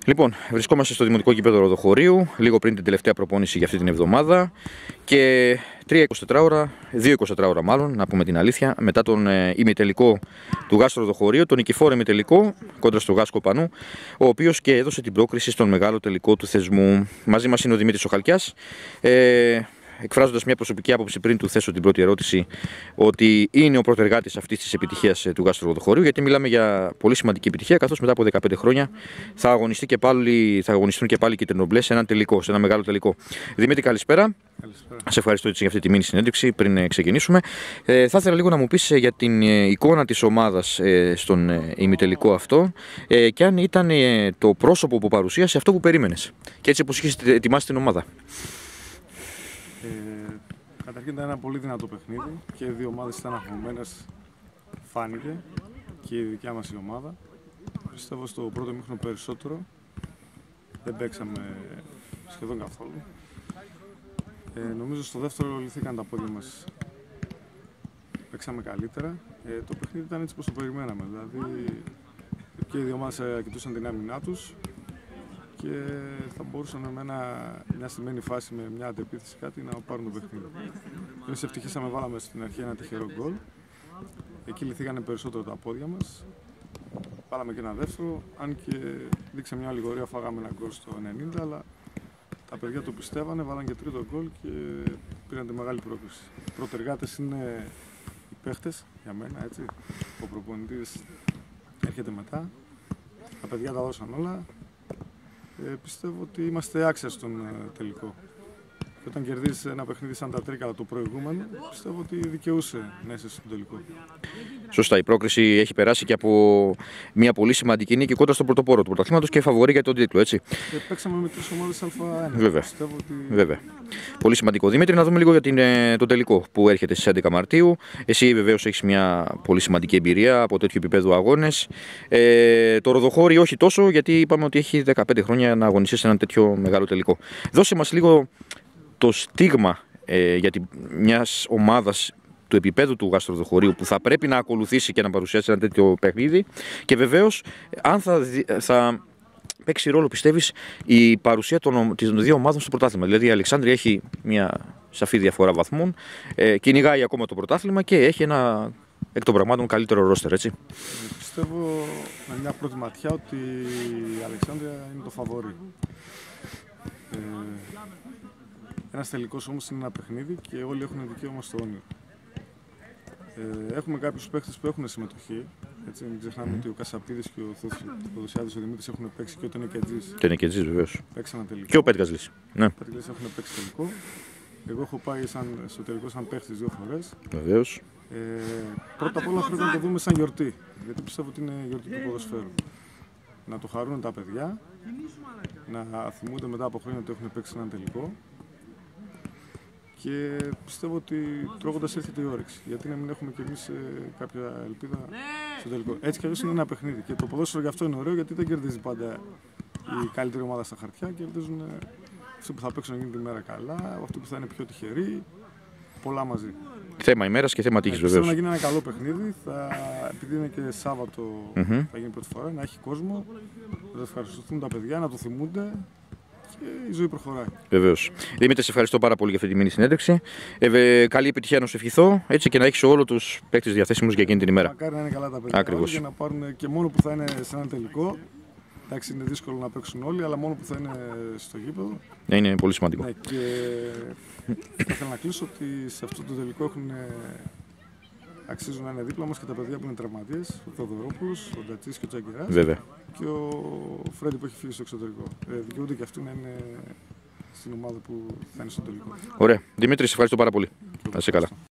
Λοιπόν, βρισκόμαστε στο Δημοτικό Γήπεδο Ροδοχωρίου, λίγο πριν την τελευταία προπόνηση για αυτή την εβδομάδα και 2 24 ώρα μάλλον, να πούμε την αλήθεια, μετά τον ημιτελικό του ΓΑΣ Ροδοχωρίου, τον νικηφόρο ημιτελικό κόντρα στο ΓΑΣ Κοπανού, ο οποίος και έδωσε την πρόκριση στον μεγάλο τελικό του θεσμού. Μαζί μας είναι ο Δημήτρης ο Χαλκιάς. Εκφράζοντας μια προσωπική άποψη πριν του θέσω την πρώτη ερώτηση, ότι είναι ο πρωτεργάτης αυτής της επιτυχίας του ΓΑΣ Ροδοχωρίου, γιατί μιλάμε για πολύ σημαντική επιτυχία, καθώς μετά από 15 χρόνια θα αγωνιστούν και πάλι κίτρινο-μπλε σε ένα τελικό, σε ένα μεγάλο τελικό. Δημήτρη, καλησπέρα. Καλησπέρα. Σε ευχαριστώ έτσι για αυτή τη μήνυ συνέντευξη πριν ξεκινήσουμε. Θα ήθελα λίγο να μου πεις για την εικόνα της ομάδας στον ημιτελικό αυτό και αν ήταν το πρόσωπο που παρουσίασε αυτό που περίμενες και έτσι όπως είχες ετοιμάσει την ομάδα. Καταρχήν ήταν ένα πολύ δυνατό παιχνίδι και οι δύο ομάδες ήταν αγχωμένες, φάνηκε, και η δικιά μας η ομάδα. Πιστεύω στο πρώτο ημίχρονο περισσότερο, δεν παίξαμε σχεδόν καθόλου. Νομίζω στο δεύτερο λυθήκαν τα πόδια μας, παίξαμε καλύτερα. Το παιχνίδι ήταν έτσι όπως το περιμέναμε, δηλαδή και οι δύο ομάδες κοιτούσαν την άμυνά τους και θα μπορούσαν με μια στημένη φάση, με μια αντεπίθεση κάτι, να πάρουν το παιχνίδι. Εμείς ευτυχήσαμε, βάλαμε στην αρχή ένα τυχερό γκολ. Εκεί λυθήκανε περισσότερο τα πόδια μας. Βάλαμε και ένα δεύτερο, αν και δείξαμε μια λιγορία, φάγαμε ένα γκολ στο 90, αλλά τα παιδιά το πιστεύανε, βάλαν και τρίτο γκολ και πήραν τη μεγάλη πρόκληση. Οι πρωτεργάτες είναι οι παίχτες, για μένα, έτσι. Ο προπονητής έρχεται μετά. Τα παιδιά τα δώσαν όλα. Πιστεύω ότι είμαστε άξια στον τελικό. Και όταν κερδίζεις ένα παιχνίδι σαν τα Τρίκαλα το προηγούμενο, πιστεύω ότι δικαιούσε να είσαι στον τελικό. Σωστά, η πρόκριση έχει περάσει και από μια πολύ σημαντική νίκη κόντρα στον πρωτοπόρο του πρωταθλήματος και φαβορί για τον τίτλο, έτσι. Παίξαμε με 3 ομάδες Α1. Βέβαια. Πιστεύω ότι... Βέβαια. Πολύ σημαντικό. Δημήτρη, να δούμε λίγο για τον τελικό που έρχεται στις 11 Μαρτίου. Εσύ βεβαίως έχεις μια πολύ σημαντική εμπειρία από τέτοιου επίπεδου αγώνες. Το Ροδοχώρι όχι τόσο, γιατί είπαμε ότι έχει 15 χρόνια να αγωνιστεί σε ένα τέτοιο μεγάλο τελικό. Δώσε μας λίγο το στίγμα για μιας ομάδας του επίπεδου του ΓΑΣ Ροδοχωρίου που θα πρέπει να ακολουθήσει και να παρουσιάσει ένα τέτοιο παιχνίδι και βεβαίως αν θα παίξει ρόλο, πιστεύεις, η παρουσία των δύο ομάδων στο πρωτάθλημα. Δηλαδή η Αλεξάνδρεια έχει μια σαφή διαφορά βαθμών, κυνηγάει ακόμα το πρωτάθλημα και έχει ένα εκ των πραγμάτων καλύτερο ρόστερ, έτσι. Πιστεύω με μια πρώτη ματιά ότι η Αλεξάνδρεια είναι το φαβορί. Ένας τελικός όμως είναι ένα παιχνίδι και όλοι έχουν δικαίωμα στο όνειρο. Έχουμε κάποιους παίχτες που έχουν συμμετοχή. Έτσι, μην ξεχνάμε ότι ο Κασαπίδης και ο Θοδοσιάδης, ο Δημήτρης έχουν παίξει και ο Τενεκετζής. Τενεκετζής, βεβαίως. Παίξανε τελικό. Και ο Πέτγασλης. Ναι. Οι Πέτγασλης έχουν παίξει τελικό. Εγώ έχω πάει στο τελικό σαν παίχτης 2 φορές. Βεβαίως. Πρώτα απ' όλα πρέπει να το δούμε σαν γιορτή. Γιατί πιστεύω ότι είναι γιορτή του ποδοσφαίρου. Να το χαρούν τα παιδιά, να θυμούνται μετά από χρόνια ότι έχουν παίξει έναν τελικό. Και πιστεύω ότι τρώγοντας έρχεται η όρεξη. Γιατί να μην έχουμε κι εμείς κάποια ελπίδα στο τελικό. Έτσι κι αλλιώς είναι ένα παιχνίδι. Και το ποδόσφαιρο γι' αυτό είναι ωραίο, γιατί δεν κερδίζει πάντα η καλύτερη ομάδα στα χαρτιά. Κερδίζουν αυτοί που θα παίξουν εκείνη τη μέρα καλά, αυτοί που θα είναι πιο τυχεροί. Πολλά μαζί. Θέμα ημέρας και θέμα τύχης, βεβαίως. Θέλω να γίνει ένα καλό παιχνίδι. Επειδή είναι και Σάββατο, θα γίνει πρώτη φορά, να έχει κόσμο. Να ευχαριστηθούν τα παιδιά, να το θυμούνται. Και η ζωή προχωράει. Βεβαίως. Δημήτρη, σε ευχαριστώ πάρα πολύ για αυτή τη μήνυ συνέντευξη. Καλή επιτυχία να σου ευχηθώ, έτσι και να έχεις όλους τους παίκτες διαθέσιμους για εκείνη την ημέρα. Μακάρι να είναι καλά τα παιδιά. Ακριβώς. Για να πάρουν και μόνο που θα είναι σε έναν τελικό. Εντάξει, είναι δύσκολο να παίξουν όλοι, αλλά μόνο που θα είναι στο γήπεδο. Ναι, είναι πολύ σημαντικό. Ναι, και θα ήθελα να κλείσω ότι σε αυτό το τελικό αξίζουν να είναι δίπλα μας και τα παιδιά που είναι τραυματίες. Ο Θοδωρόπουλος, ο Ντατσής και ο Τζαγκεράς. Βέβαια. Και ο Φρέντι που έχει φύγει στο εξωτερικό. Δικαιούνται και αυτοί να είναι στην ομάδα που θα είναι στο τελικό. Ωραία. Δημήτρη, σε ευχαριστώ πάρα πολύ. Να είσαι καλά.